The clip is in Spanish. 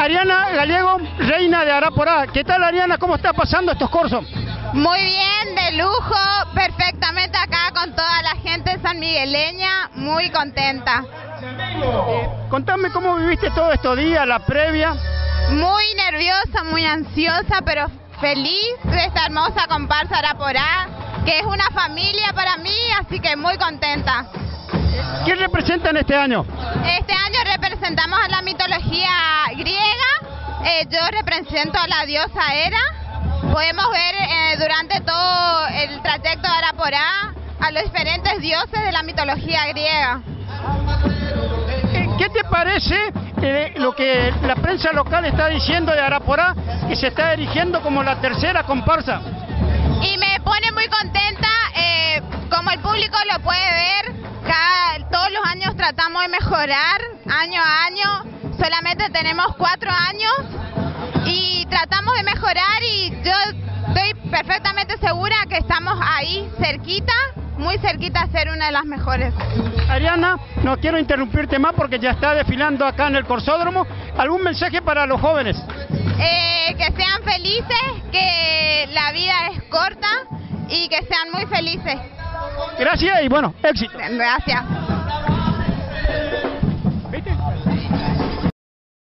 Ariana Gallego, reina de Araporá. ¿Qué tal, Ariana? ¿Cómo está pasando estos cursos? Muy bien, de lujo, perfectamente acá con toda la gente sanmigueleña, muy contenta. Contame cómo viviste todos estos días, la previa. Muy nerviosa, muy ansiosa, pero feliz de esta hermosa comparsa Araporá, que es una familia para mí, así que muy contenta. ¿Qué representan este año? Este año representamos a la mitología griega, yo represento a la diosa Hera. Podemos ver durante todo el trayecto de Araporá a los diferentes dioses de la mitología griega. ¿Qué te parece lo que la prensa local está diciendo de Araporá, que se está erigiendo como la tercera comparsa? Y me pone muy contenta, como el público lo puede ver, todos los años tratamos de mejorar, año a año, solamente tenemos 4 años y tratamos de mejorar, y yo estoy perfectamente segura que estamos ahí cerquita, muy cerquita de ser una de las mejores. Ariana, no quiero interrumpirte más porque ya está desfilando acá en el Corsódromo. ¿Algún mensaje para los jóvenes? Que sean felices, que la vida es corta y que sean muy felices. Gracias y bueno, éxito. Gracias.